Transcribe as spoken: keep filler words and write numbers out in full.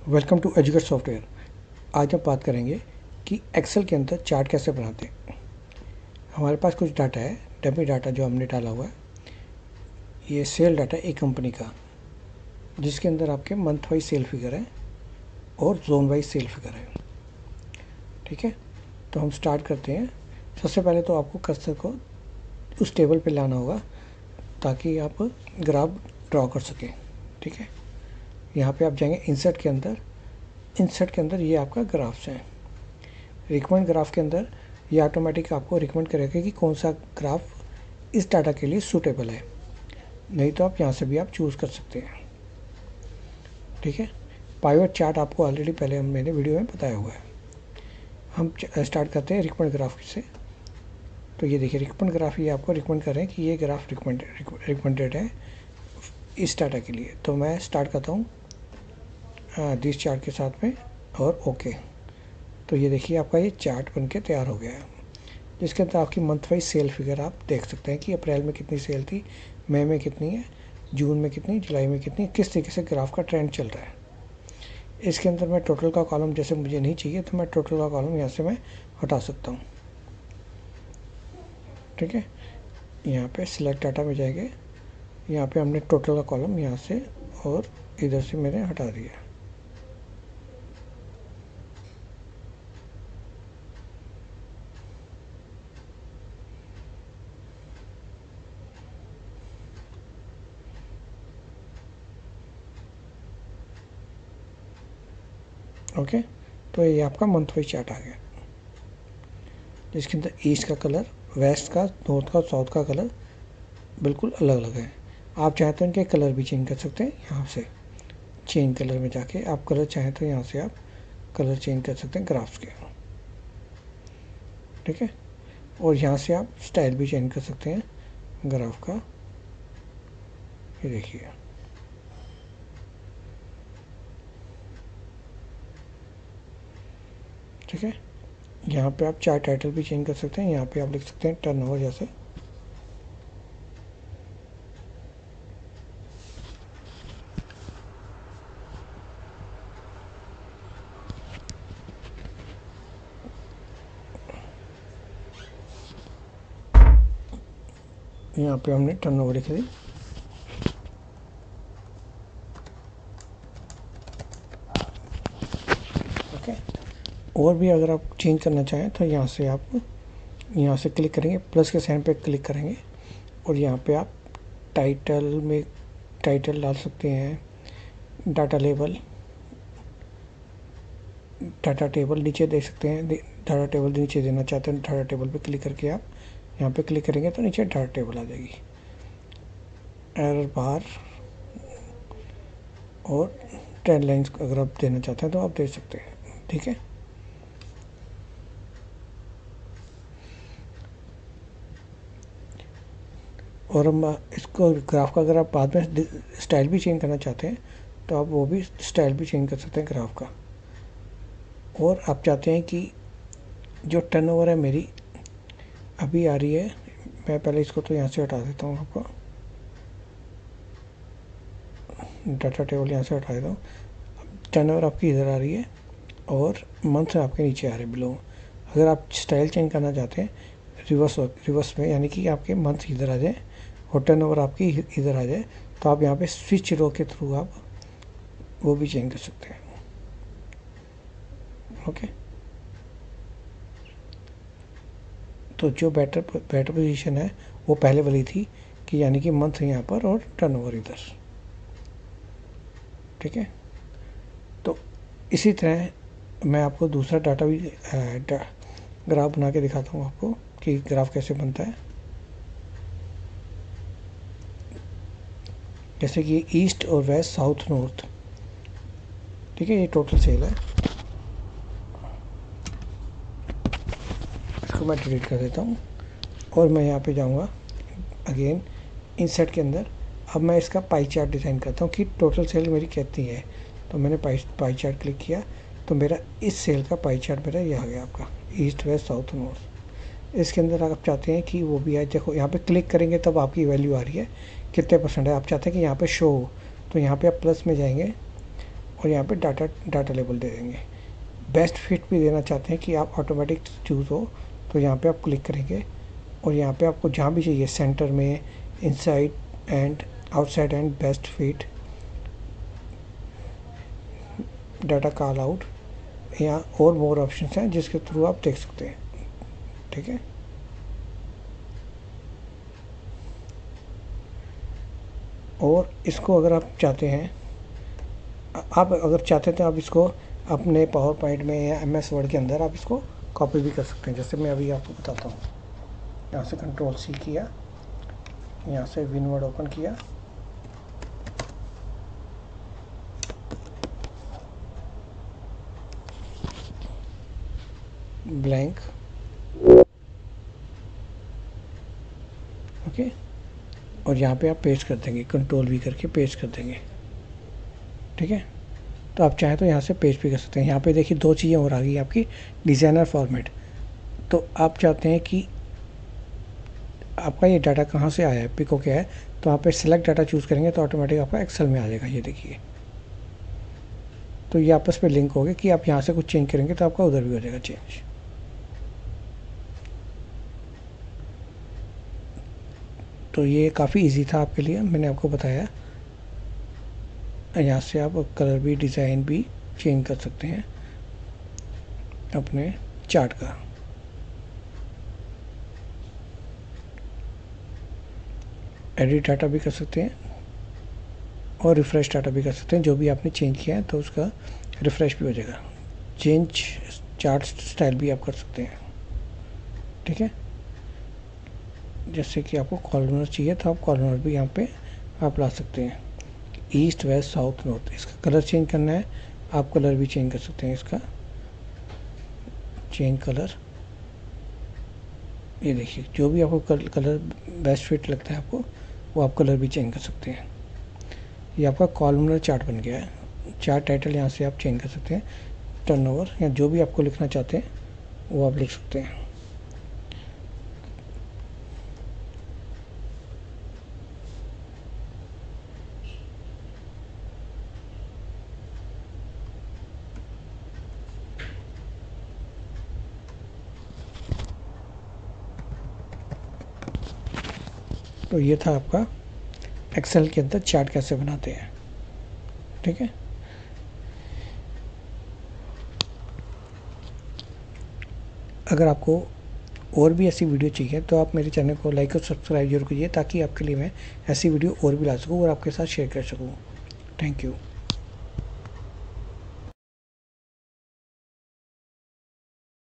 Welcome to educate software. आज हम बात करेंगे कि एक्सेल के अंदर चार्ट कैसे बनाते हैं। हमारे पास कुछ डाटा है, डमी डाटा जो हमने डाला हुआ है। ये सेल डाटा एक कंपनी का, जिसके अंदर आपके मंथ वाइज सेल फिगर है और जोन वाइज सेल फिगर है। ठीक है, तो हम स्टार्ट करते हैं। सबसे पहले तो आपको कर्सर को उस टेबल पे लाना होगा ताकि आप ग्राफ ड्रॉ कर सकें। ठीक है, यहाँ पे आप जाएंगे इंसर्ट के अंदर। इंसर्ट के अंदर ये आपका ग्राफ्स है। रिकमेंड ग्राफ के अंदर ये ऑटोमेटिक आपको रिकमेंड करेगा कि कौन सा ग्राफ इस डाटा के लिए सूटेबल है। नहीं तो आप यहाँ से भी आप चूज़ कर सकते हैं। ठीक है, पाइवट चार्ट आपको ऑलरेडी पहले हम मैंने वीडियो में बताया हुआ है। हम स्टार्ट करते हैं रिकमेंड ग्राफ से। तो ये देखिए रिकमेंड ग्राफ, ये आपको रिकमेंड कर रहे हैं कि ये ग्राफ रिकमेंड रिकमेंडेड है इस डाटा के लिए। तो मैं स्टार्ट करता हूँ दिस चार्ट के साथ में और ओके। तो ये देखिए आपका ये चार्ट बनके तैयार हो गया है, जिसके अंदर आपकी मंथ वाइज सेल फिगर आप देख सकते हैं कि अप्रैल में कितनी सेल थी, मई में कितनी है, जून में कितनी, जुलाई में कितनी, किस तरीके से ग्राफ का ट्रेंड चल रहा है। इसके अंदर मैं टोटल का कॉलम जैसे मुझे नहीं चाहिए तो मैं टोटल का कॉलम यहाँ से मैं हटा सकता हूँ। ठीक है, यहाँ पे सिलेक्ट डाटा में जाएंगे, यहाँ पे हमने टोटल का कॉलम यहाँ से और इधर से मैंने हटा दिया। ओके, तो ये आपका मंथ वाइज चार्ट आ गया, जिसके अंदर ईस्ट का कलर, वेस्ट का, नॉर्थ का, साउथ का कलर बिल्कुल अलग अलग है। आप चाहें तो इनके कलर भी चेंज कर सकते हैं। यहाँ से चेंज कलर में जाके आप कलर चाहें तो यहाँ से आप कलर चेंज कर सकते हैं ग्राफ्स के। ठीक है, और यहाँ से आप स्टाइल भी चेंज कर सकते हैं ग्राफ का। ये देखिए, ठीक है, यहाँ पे आप चार्ट टाइटल भी चेंज कर सकते हैं। यहाँ पे आप लिख सकते हैं टर्नओवर जैसे। यहाँ पे हमने टर्नओवर लिख दी। ओके, और भी अगर आप चेंज करना चाहें तो यहाँ से आप यहाँ से क्लिक करेंगे, प्लस के साइन पे क्लिक करेंगे और यहाँ पे आप टाइटल में टाइटल डाल सकते हैं, डाटा लेबल, डाटा टेबल नीचे दे सकते हैं। डाटा टेबल नीचे देना चाहते हैं, डाटा टेबल पे क्लिक करके आप यहाँ पे क्लिक करेंगे तो नीचे डाटा टेबल आ जाएगी। एरर बार और ट्रेंड लाइंस अगर आप देना चाहते हैं तो आप दे सकते हैं। ठीक है, और हम इसको ग्राफ का अगर आप बाद में स्टाइल भी चेंज करना चाहते हैं तो आप वो भी स्टाइल भी चेंज कर सकते हैं ग्राफ का। और आप चाहते हैं कि जो टर्नओवर है मेरी अभी आ रही है, मैं पहले इसको तो यहाँ से हटा देता हूँ, आपको डाटा टेबल यहाँ से हटा देता हूँ। टर्नओवर आपकी इधर आ रही है और मंथ आपके नीचे आ रहे हैं बिलो। अगर आप स्टाइल चेंज करना चाहते हैं रिवर्स रिवर्स में, यानी कि आपके मंथ इधर आ जाए और टर्नओवर आपकी इधर आ जाए, तो आप यहाँ पे स्विच रो के थ्रू आप वो भी चेंज कर सकते हैं। ओके, तो जो बेटर बेटर पोजीशन है वो पहले वाली थी कि यानी कि मंथ यहाँ पर और टर्नओवर इधर। ठीक है, तो इसी तरह मैं आपको दूसरा डाटा भी डा, ग्राफ बना के दिखाता हूँ आपको कि ग्राफ कैसे बनता है। जैसे कि ईस्ट और वेस्ट, साउथ, नॉर्थ। ठीक है, ये टोटल सेल है। इसको मैं डिलीट कर देता हूँ और मैं यहाँ पे जाऊँगा अगेन इंसर्ट के अंदर। अब मैं इसका पाई चार्ट डिज़ाइन करता हूँ कि टोटल सेल मेरी कितनी है। तो मैंने पाई पाई चार्ट क्लिक किया तो मेरा इस सेल का पाई चार्ट मेरा ये आ गया आपका, ईस्ट, वेस्ट, साउथ, नॉर्थ। इसके अंदर आप चाहते हैं कि वो भी आए। देखो यहाँ पे क्लिक करेंगे तब आपकी वैल्यू आ रही है कितने परसेंट है। आप चाहते हैं कि यहाँ पे शो हो तो यहाँ पे आप प्लस में जाएंगे और यहाँ पे डाटा डाटा लेबल दे देंगे। बेस्ट फिट भी देना चाहते हैं कि आप ऑटोमेटिक चूज़ हो, तो यहाँ पे आप क्लिक करेंगे और यहाँ पे आपको जहाँ भी चाहिए, सेंटर में, inside end outside end best fit, data callout, यहाँ और मोर ऑप्शंस हैं जिसके थ्रू आप देख सकते हैं। ठीक है, और इसको अगर आप चाहते हैं, आप अगर चाहते हैं तो आप इसको अपने पावर पॉइंट में या एम एस वर्ड के अंदर आप इसको कॉपी भी कर सकते हैं। जैसे मैं अभी आपको बताता हूँ, यहाँ से कंट्रोल सी किया, यहाँ से विनवर्ड ओपन किया, ब्लैंक, ओके, और यहाँ पे आप पेस्ट कर देंगे, कंट्रोल वी करके पेस्ट कर देंगे। ठीक है, तो आप चाहें तो यहाँ से पेस्ट भी कर सकते हैं। यहाँ पे देखिए दो चीज़ें और आ गई आपकी, डिज़ाइनर फॉर्मेट। तो आप चाहते हैं कि आपका ये डाटा कहाँ से आया है, पिको क्या है, तो आप पे सिलेक्ट डाटा चूज़ करेंगे तो ऑटोमेटिक आपका एक्सेल में आ जाएगा। ये देखिए, तो ये आपस में लिंक हो गया कि आप यहाँ से कुछ चेंज करेंगे तो आपका उधर भी हो जाएगा चेंज। तो ये काफ़ी इजी था आपके लिए, मैंने आपको बताया। यहाँ से आप कलर भी, डिज़ाइन भी चेंज कर सकते हैं अपने चार्ट का। एडिट डाटा भी कर सकते हैं और रिफ़्रेश डाटा भी कर सकते हैं। जो भी आपने चेंज किया है तो उसका रिफ़्रेश भी हो जाएगा। चेंज चार्ट स्टाइल भी आप कर सकते हैं। ठीक है, जैसे कि आपको कॉर्नर चाहिए तो आप कॉर्नर भी यहाँ पे आप ला सकते हैं। ईस्ट, वेस्ट, साउथ, नॉर्थ, इसका कलर चेंज करना है, आप कलर भी चेंज कर सकते हैं। इसका चेंज कलर, ये देखिए, जो भी आपको कलर बेस्ट फिट लगता है आपको, वो आप कलर भी चेंज कर सकते हैं। ये आपका कॉलमनर चार्ट बन गया है। चार्ट टाइटल यहाँ से आप चेंज कर सकते हैं, टर्नओवर, या जो भी आपको लिखना चाहते हैं वो आप लिख सकते हैं। तो ये था आपका एक्सेल के अंदर चार्ट कैसे बनाते हैं। ठीक है, अगर आपको और भी ऐसी वीडियो चाहिए तो आप मेरे चैनल को लाइक और सब्सक्राइब जरूर कीजिए, ताकि आपके लिए मैं ऐसी वीडियो और भी ला सकूँ और आपके साथ शेयर कर सकूँ। Thank you.